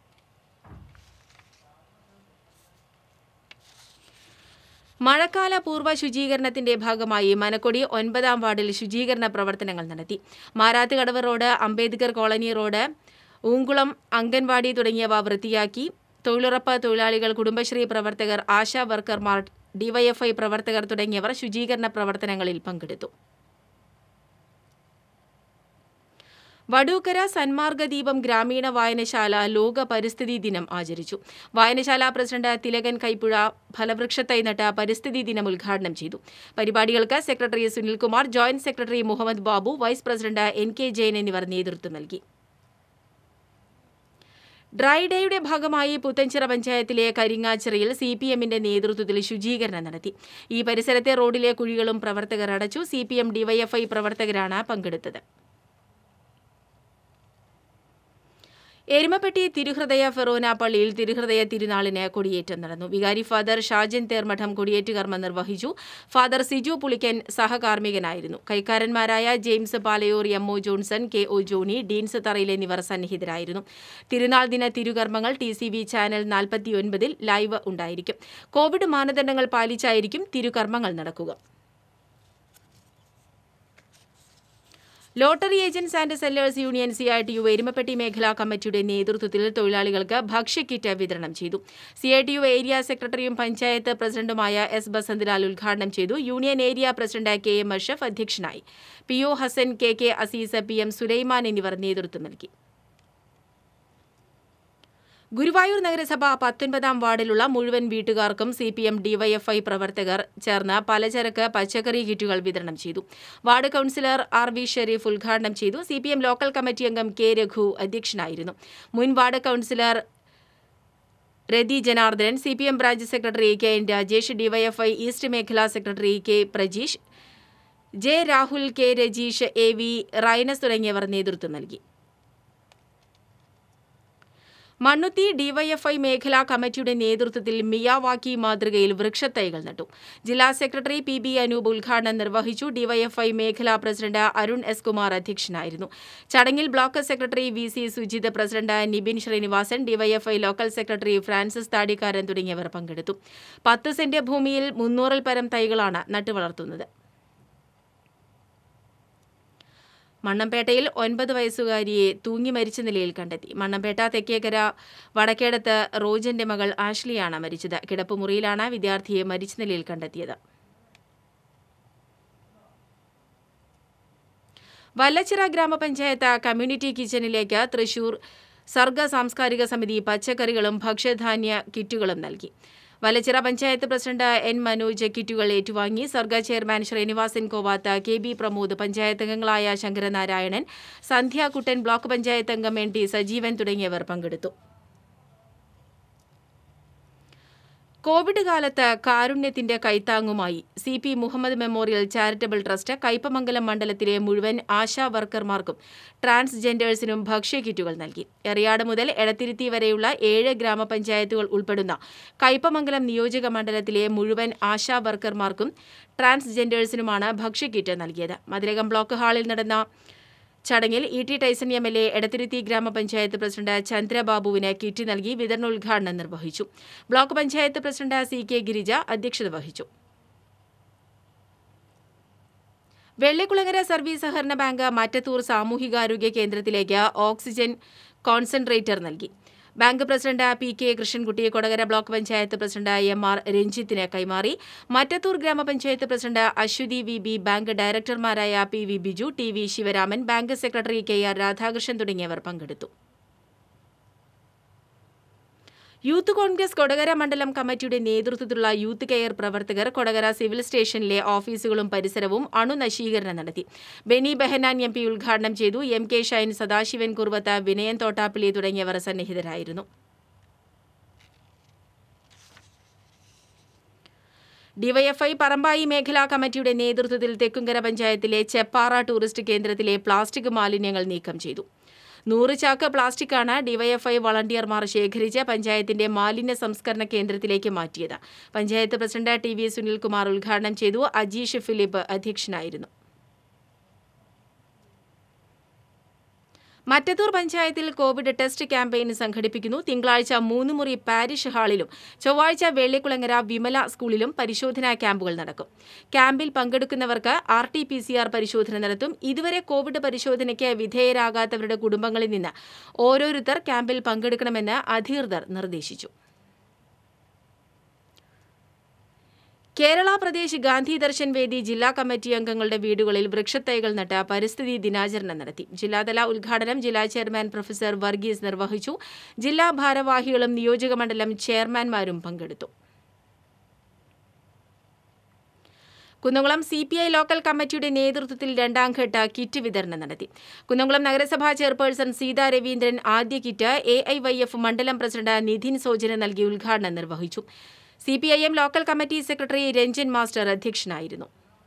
മഴക്കാല പൂർവ്വ ശുചീകരണത്തിന്റെ ഭാഗമായി മനക്കൊടി 9ാം വാർഡിൽ ശുചീകരണ പ്രവർത്തനങ്ങൾ നടത്തി. Marathukadavu road, Ambedkar colony road, Oonkulam anganwadi തുടങ്ങിയവ വൃത്തിയാക്കി. തൊഴിലുറപ്പ് തൊഴിലാളികൾ, കുടുംബശ്രീ പ്രവർത്തകർ, ആശാ വർക്കർമാർ, DYFI പ്രവർത്തകർ തുടങ്ങിയവർ ശുചീകരണ പ്രവർത്തനങ്ങളിൽ പങ്കെടുത്തു. വടൂക്കര സന്മാർഗദീപം ഗ്രാമീണ വായനശാല ലോക പരിസ്ഥിതി ദിനം ആചരിച്ചു. വായനശാല പ്രസിഡന്റ് തിലകൻ കൈപ്പുഴ ഫലവൃക്ഷത്തൈ നട്ട് പരിസ്ഥിതി ദിനം ഉദ്ഘാടനം ചെയ്തു. പരിപാടികൾക്ക് secretary Sunilkumar, joint secretary Muhammad Babu, vice president NK Jayan എന്നിവർ നേതൃത്വം നൽകി. ഡ്രൈ ഡേയുടെ ഭാഗമായി പുത്തൻചിറ പഞ്ചായത്തിലെ കരിങ്ങാച്ചിറയിൽ CPMന്റെ നേതൃത്വത്തിൽ ശുചീകരണം നടത്തി. ഈ പരിസരത്തെ റോഡിലെ കുഴികളും പ്രവർത്തകർ അടച്ചു. CPM DYFI പ്രവർത്തകരാണ് പങ്കെടുത്തത്. എരുമപ്പെട്ടി തിരുഹൃദയ ഫെറോന പള്ളിയിൽ തിരുഹൃദയ തിരുനാളിന് കൊടിയേറ്റം നടന്നു. വികാരി ഫാദർ ഷാജൻ തേർമഠം കൊടിയേറ്റ് കർമ്മം നിർവഹിച്ചു. ഫാദർ സിജു പുളിക്കൻ സഹകാർമ്മികനായിരുന്നു. കൈക്കാരന്മാരായ James Palayoor, MO Johnson, KO Johnny, Deens Tharayil എന്നിവർ സന്നിഹിതരായിരുന്നു. തിരുനാൾ ദിന തിരുകർമ്മങ്ങൾ TCV ചാനൽ 49 ലൈവ് ഉണ്ടായിരിക്കും. കോവിഡ് മാനദണ്ഡങ്ങൾ പാലിച്ചായിരിക്കും തിരുകർമ്മങ്ങൾ നടക്കുക. Lottery agents and sellers union CITU Erumapetty മേഖലാ കമ്മിറ്റിയുടെ നേതൃത്വത്തിൽ തൊഴിലാളികൾക്ക് ഭക്ഷ്യക്കിറ്റ് വിതരണം ചെയ്തു. CITU ഏരിയ സെക്രട്ടറിയും പഞ്ചായത്ത് പ്രസിഡന്റുമായ S. ബസന്ത്ലാൽ ഉദ്ഘാടനം ചെയ്തു. Union area president KM Ashraf അധ്യക്ഷനായി. PO Hasan, KK Azeez, PM Sulaiman എന്നിവർ നേതൃത്വം നൽകി. ഗുരുവായൂർ നഗരസഭ 19ാം വാർഡിലുള്ള മുഴുവൻ വീട്ടുകാർക്കും CPM DYFI പ്രവർത്തകർ ചേർന്ന് പലചരക്ക് പച്ചക്കറി കിറ്റുകൾ വിതരണം ചെയ്തു. വാർഡ് കൌൺസിലർ RV ഷെരീഫ് ഉദ്ഘാടനം ചെയ്തു. CPM ലോക്കൽ കമ്മിറ്റി അംഗം K. രഘു അധ്യക്ഷനായിരുന്നു. മുൻ ward councillor Rathi Janardhanan, CPM branch secretary KN Rajesh, DYFI east മേഖലാ secretary K. Prajeesh, J. Rahul, K. Rajeesh, AV Rainas തുടങ്ങിയവർ നേതൃത്വം നൽകി. മണ്ണുത്തി DYFI മേഖലാ കമ്മിറ്റിയുടെ നേതൃത്വത്തിൽ മിയാവാക്കി മാതൃകയിൽ വൃക്ഷത്തൈകൾ നട്ടു. ജില്ലാ സെക്രട്ടറി PB അനൂപ് ഉദ്ഘാടനം നിർവഹിച്ചു. DYFI മേഖലാ പ്രസിഡന്റ് അരുൺ S. കുമാർ അധ്യക്ഷനായിരുന്നു. ചടങ്ങിൽ block secretary VC Sujith, president Nibin Sreenivasan, DYFI local secretary Francis Thadikkaran തുടങ്ങിയവർ പങ്കെടുത്തു. 10 സെന്റ് ഭൂമിയിൽ 300-ൽ പരം തൈകളാണ് നട്ടുവളർത്തുന്നത്. മണ്ണമ്പേട്ടയിൽ 9 വയസ്സുകാരിയെ തൂങ്ങി മരിച്ച നിലയിൽ കണ്ടെത്തി. മണ്ണമ്പേട്ട തെക്കേക്കര വടക്കേടത്ത് റോജന്റെ മകൾ ആഷ്ലിയാണ് മരിച്ചത്. കിടപ്പുമുറിയിലാണ് വിദ്യാർത്ഥിയെ മരിച്ച നിലയിൽ കണ്ടെത്തിയത്. വല്ലച്ചിറ ഗ്രാമപഞ്ചായത്ത് കമ്മ്യൂണിറ്റി കിച്ചണിലേക്ക് തൃശൂർ സർഗ സാംസ്കാരിക സമിതി പച്ചക്കറികളും ഭക്ഷ്യധാന്യ കിറ്റുകളും നൽകി. Vallachira panchayat president N. മനോജ് കിറ്റുകൾ ഏറ്റുവാങ്ങി. സർഗ ചെയർമാൻ ശ്രീനിവാസൻ കോവാത്ത്, KB പ്രമോദ്, പഞ്ചായത്ത് അംഗങ്ങളായ ശങ്കരനാരായണൻ, സന്ധ്യാകുട്ടൻ, ബ്ലോക്ക് പഞ്ചായത്ത് അംഗം NT സജീവൻ തുടങ്ങിയവർ പങ്കെടുത്തു. കോവിഡ് കാലത്ത് കാരുണ്യത്തിന്റെ കൈത്താങ്ങുമായി CP Muhammad memorial charitable trust Kaipamangalam മണ്ഡലത്തിലെ മുഴുവൻ ആശാ വർക്കർമാർക്കും ട്രാൻസ്ജെൻഡേഴ്സിനും ഭക്ഷ്യക്കിറ്റുകൾ നൽകി. എറിയാട് മുതൽ എടത്തിരുത്തി വരെയുള്ള 7 ഗ്രാമപഞ്ചായത്തുകൾ ഉൾപ്പെടുന്ന കയ്പമംഗലം നിയോജക മണ്ഡലത്തിലെ മുഴുവൻ ആശാ വർക്കർമാർക്കും ട്രാൻസ്ജെൻഡേഴ്സിനുമാണ് ഭക്ഷ്യക്കിറ്റ് നൽകിയത്. മതിലകം ബ്ലോക്ക് ഹാളിൽ നടന്ന ചടങ്ങിൽ ET ടൈസൺ MLA, എടത്തിരുത്തി ഗ്രാമപഞ്ചായത്ത് പ്രസിഡന്റ് ചന്ദ്രബാബുവിന് കിറ്റ് നൽകി വിതരണോദ്ഘാടനം നിർവഹിച്ചു. Block panchayat president CK Girija അധ്യക്ഷത വഹിച്ചു. വെള്ളിക്കുളങ്ങര സർവീസ് സഹകരണ ബാങ്ക് മറ്റത്തൂർ സാമൂഹികാരോഗ്യ കേന്ദ്രത്തിലേക്ക് ഓക്സിജൻ കോൺസെൻട്രേറ്റർ നൽകി. Bank president PK Krishnankutty Kodakara block panchayat president MR രഞ്ജിത്തിന് കൈമാറി. മറ്റത്തൂർ ഗ്രാമപഞ്ചായത്ത് പ്രസിഡന്റ് അശ്വതി VB, ബാങ്ക് ഡയറക്ടർമാരായ PV Biju, TV Sivaraman, bank secretary KR Radhakrishnan തുടങ്ങിയവർ പങ്കെടുത്തു. യൂത്ത് കോൺഗ്രസ് കൊടകര മണ്ഡലം കമ്മിറ്റിയുടെ നേതൃത്വത്തിലുള്ള യൂത്ത് കെയർ പ്രവർത്തകർ കൊടകര സിവിൽ സ്റ്റേഷനിലെ ഓഫീസുകളും പരിസരവും അണുനശീകരണം നടത്തി. ബെനി ബെഹനാൻ MP ഉദ്ഘാടനം ചെയ്തു. MK ഷൈൻ, സദാശിവൻ കുറുവത്ത്, വിനയൻ തോട്ടാപ്പിള്ളി തുടങ്ങിയവർ സന്നിഹിതരായിരുന്നു. ഡിവൈഎഫ്ഐ പറമ്പായി മേഖലാ കമ്മിറ്റിയുടെ നേതൃത്വത്തിൽ തെക്കുംകര പഞ്ചായത്തിലെ ചെപ്പാറ ടൂറിസ്റ്റ് കേന്ദ്രത്തിലെ പ്ലാസ്റ്റിക് മാലിന്യങ്ങൾ നീക്കം ചെയ്തു. 100 ചാക്ക് പ്ലാസ്റ്റിക്കാണ് ഡിവൈഎഫ്ഐ വളണ്ടിയർമാർ ശേഖരിച്ച് പഞ്ചായത്തിന്റെ മാലിന്യ സംസ്കരണ കേന്ദ്രത്തിലേക്ക് മാറ്റിയത്. പഞ്ചായത്ത് പ്രസിഡന്റ് TV സുനിൽകുമാർ ഉദ്ഘാടനം ചെയ്തു. അജീഷ് ഫിലിപ്പ് അധ്യക്ഷനായിരുന്നു. മറ്റത്തൂർ പഞ്ചായത്തിൽ കോവിഡ് ടെസ്റ്റ് ക്യാമ്പയിൻ സംഘടിപ്പിക്കുന്നു. തിങ്കളാഴ്ച 3 മുറി പാരിഷ് ഹാളിലും ചൊവ്വാഴ്ച വെള്ളിക്കുളങ്ങര വിമല സ്കൂളിലും പരിശോധനാ ക്യാമ്പുകൾ നടക്കും. ക്യാമ്പിൽ പങ്കെടുക്കുന്നവർക്ക് RT-PCR പരിശോധന നടത്തും. ഇതുവരെ കോവിഡ് പരിശോധനയ്ക്ക് വിധേയരാകാത്തവരുടെ കുടുംബങ്ങളിൽ നിന്ന് ഓരോരുത്തർ ക്യാമ്പിൽ പങ്കെടുക്കണമെന്ന് അധികൃതർ നിർദ്ദേശിച്ചു. കേരള പ്രദേശ് ഗാന്ധി ദർശൻ വേദി ജില്ലാ കമ്മിറ്റി അംഗങ്ങളുടെ വീടുകളിൽ വൃക്ഷത്തൈകൾ നട്ട് പരിസ്ഥിതി ദിനാചരണം നടത്തി. ജില്ലാതല ഉദ്ഘാടനം ജില്ലാ ചെയർമാൻ പ്രൊഫസർ വർഗീസ് നിർവഹിച്ചു. ജില്ലാ ഭാരവാഹികളും നിയോജകമണ്ഡലം ചെയർമാൻമാരും പങ്കെടുത്തു. കുന്നംകുളം CPI ലോക്കൽ കമ്മിറ്റിയുടെ നേതൃത്വത്തിൽ 2ാം ഘട്ട കിറ്റ് വിതരണം നടത്തി. കുന്നംകുളം നഗരസഭാ ചെയർപേഴ്സൺ സീതാ രവീന്ദ്രൻ ആദ്യ കിറ്റ് AIYF മണ്ഡലം പ്രസിഡന്റ് നിധിൻ സോജന് നൽകി ഉദ്ഘാടനം നിർവഹിച്ചു. CPIM local committee secretary Ranjan master അധ്യക്ഷനായിരുന്നു.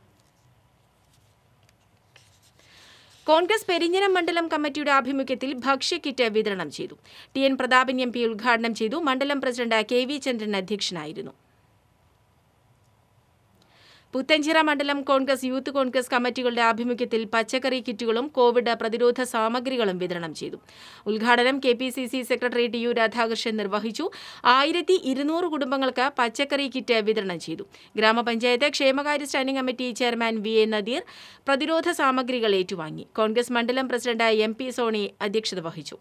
കോൺഗ്രസ് പെരിഞ്ഞനം മണ്ഡലം കമ്മിറ്റിയുടെ ആഭിമുഖ്യത്തിൽ ഭക്ഷ്യക്കിറ്റ് വിതരണം ചെയ്തു. TN പ്രതാപൻ MP ഉദ്ഘാടനം ചെയ്തു. മണ്ഡലം പ്രസിഡന്റ് KV ചന്ദ്രൻ അധ്യക്ഷനായിരുന്നു. പുത്തഞ്ചിറ മണ്ഡലം കോൺഗ്രസ് യൂത്ത് കോൺഗ്രസ് കമ്മിറ്റികളുടെ ആഭിമുഖ്യത്തിൽ പച്ചക്കറി കിറ്റുകളും കോവിഡ് പ്രതിരോധ സാമഗ്രികളും വിതരണം ചെയ്തു. ഉദ്ഘാടനം KPCC സെക്രട്ടറി TU രാധാകൃഷ്ണൻ നിർവഹിച്ചു. 1200 കുടുംബങ്ങൾക്ക് പച്ചക്കറി കിറ്റ് വിതരണം ചെയ്തു. ഗ്രാമപഞ്ചായത്ത് ക്ഷേമകാര്യ standing committee chairman VA Nadeer പ്രതിരോധ സാമഗ്രികൾ ഏറ്റുവാങ്ങി. കോൺഗ്രസ് മണ്ഡലം പ്രസിഡന്റ് MP സോണി അധ്യക്ഷത വഹിച്ചു.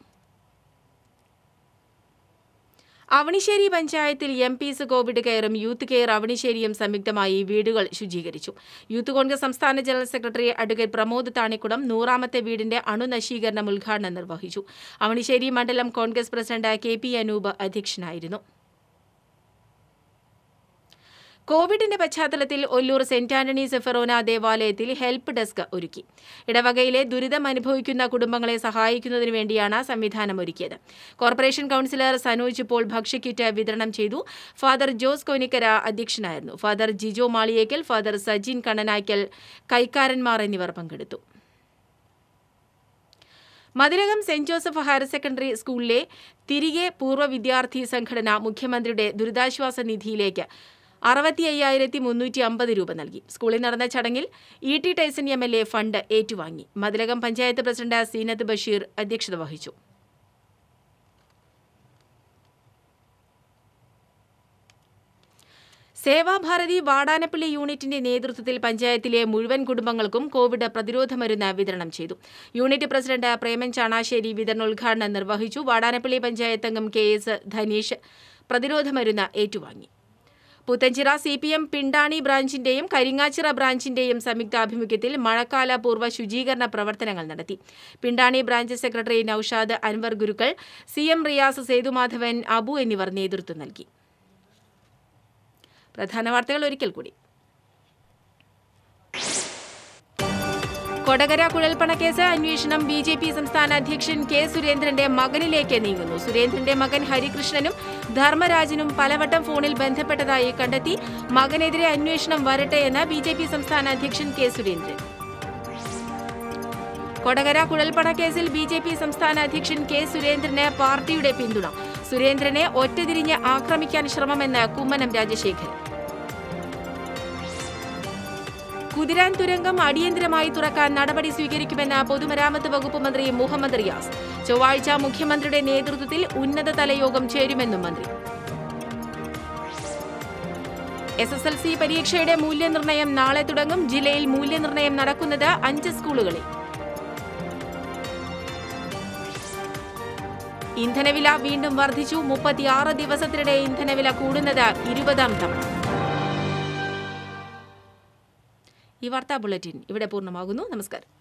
അവണിശ്ശേരി പഞ്ചായത്തിൽ MPs കോവിഡ് കെയറും യൂത്ത് കെയർ അവണിശ്ശേരിയും സംയുക്തമായി വീടുകൾ ശുചീകരിച്ചു. യൂത്ത് കോൺഗ്രസ് സംസ്ഥാന general secretary advocate Pramod Thanikkudam 100ാമത്തെ വീടിന്റെ അണുനശീകരണം ഉദ്ഘാടനം നിർവഹിച്ചു. അവണിശ്ശേരി മണ്ഡലം കോൺഗ്രസ് പ്രസിഡന്റ് KP അനൂപ് അധ്യക്ഷനായിരുന്നു. കോവിഡിന്റെ പശ്ചാത്തലത്തിൽ ഒല്ലൂർ സെന്റ് ആന്റണീസ് ഫെറോന ദേവാലയത്തിൽ ഹെൽപ്പ് ഡെസ്ക് ഒരുക്കി. ഇടവകയിലെ ദുരിതം അനുഭവിക്കുന്ന കുടുംബങ്ങളെ സഹായിക്കുന്നതിനു വേണ്ടിയാണ് സംവിധാനം ഒരുക്കിയത്. കോർപ്പറേഷൻ കൌൺസിലർ സനോജ് പോൾ ഭക്ഷ്യക്കിറ്റ് വിതരണം ചെയ്തു. ഫാദർ ജോസ് കോനിക്കര അധ്യക്ഷനായിരുന്നു. ഫാദർ ജിജോ മാളിയേക്കൽ, ഫാദർ സജിൻ കണ്ണനായ്ക്കൽ, കൈക്കാരന്മാർ എന്നിവർ പങ്കെടുത്തു. Mathilakam Saint Joseph higher secondary സ്കൂളിലെ തിരികെ പൂർവ്വ വിദ്യാർത്ഥി സംഘടന മുഖ്യമന്ത്രിയുടെ ദുരിതാശ്വാസ നിധിയിലേക്ക് 65,350 രൂപ നൽകി. സ്കൂളിൽ നടന്ന ചടങ്ങിൽ ET ടൈസൺ MLA ഫണ്ട് ഏറ്റുവാങ്ങി. മതിലകം പഞ്ചായത്ത് പ്രസിഡന്റ് സീനത്ത് ബഷീർ അധ്യക്ഷത വഹിച്ചു. സേവാഭാരതി വാടാനപ്പള്ളി യൂണിറ്റിന്റെ നേതൃത്വത്തിൽ പഞ്ചായത്തിലെ മുഴുവൻ കുടുംബങ്ങൾക്കും കോവിഡ് പ്രതിരോധ മരുന്ന് വിതരണം ചെയ്തു. യൂണിറ്റ് പ്രസിഡന്റ് പ്രേമൻ ചാണാശ്ശേരി വിതരണോദ്ഘാടനം നിർവഹിച്ചു. വാടാനപ്പള്ളി പഞ്ചായത്ത് അംഗം KS ധനീഷ് പ്രതിരോധ മരുന്ന് ഏറ്റുവാങ്ങി. പുത്തഞ്ചിറ CPM പിണ്ടാണി ബ്രാഞ്ചിന്റെയും കരിങ്ങാച്ചിറ ബ്രാഞ്ചിന്റെയും സംയുക്താഭിമുഖ്യത്തിൽ മഴക്കാല പൂർവ്വ ശുചീകരണ പ്രവർത്തനങ്ങൾ നടത്തി. Pindani branch secretary Noushad Anvar Gurukkal, CM Riyas, Sethumadhavan, Abu എന്നിവർ നേതൃത്വം നൽകി. പ്രധാന വാർത്തകൾ ഒരിക്കൽ കൂടി. കൊടകര കുഴൽപ്പണക്കേസ് അന്വേഷണം BJP സംസ്ഥാന അധ്യക്ഷൻ K സുരേന്ദ്രന്റെ മകനിലേക്ക് നീങ്ങുന്നു. സുരേന്ദ്രന്റെ മകൻ ഹരികൃഷ്ണനും ധർമ്മരാജനും പലവട്ടം ഫോണിൽ ബന്ധപ്പെട്ടതായി കണ്ടെത്തി. മകനെതിരെ അന്വേഷണം വരട്ടെ എന്ന് BJP സംസ്ഥാന അധ്യക്ഷൻ K സുരേന്ദ്രൻ. കൊടകര കുഴൽപ്പണക്കേസിൽ BJP സംസ്ഥാന അധ്യക്ഷൻ K സുരേന്ദ്രന് പാർട്ടിയുടെ പിന്തുണ. സുരേന്ദ്രനെ ഒറ്റതിരിഞ്ഞ് ആക്രമിക്കാൻ ശ്രമമെന്ന് കുമ്മനം രാജശേഖരൻ. കുതിരാൻ തുരങ്കം അടിയന്തരമായി തുറക്കാൻ നടപടി സ്വീകരിക്കുമെന്ന് പൊതുമരാമത്ത് വകുപ്പ് മന്ത്രി മുഹമ്മദ് റിയാസ്. ചൊവ്വാഴ്ച മുഖ്യമന്ത്രിയുടെ നേതൃത്വത്തിൽ ഉന്നതതല യോഗം ചേരുമെന്നും മന്ത്രി. SSLC പരീക്ഷയുടെ മൂല്യനിർണ്ണയം നാളെ തുടങ്ങും. ജില്ലയിൽ മൂല്യനിർണ്ണയം നടക്കുന്നത് 5 സ്കൂളുകളിൽ. ഇന്ധനവില വീണ്ടും വർദ്ധിച്ചു. 36 ദിവസത്തിനിടെ ഇന്ധനവില കൂടുന്നത് 20ാം തവണ. ഈ വാർത്താ ബുള്ളറ്റിൻ ഇവിടെ പൂർണ്ണമാകുന്നു. നമസ്കാരം.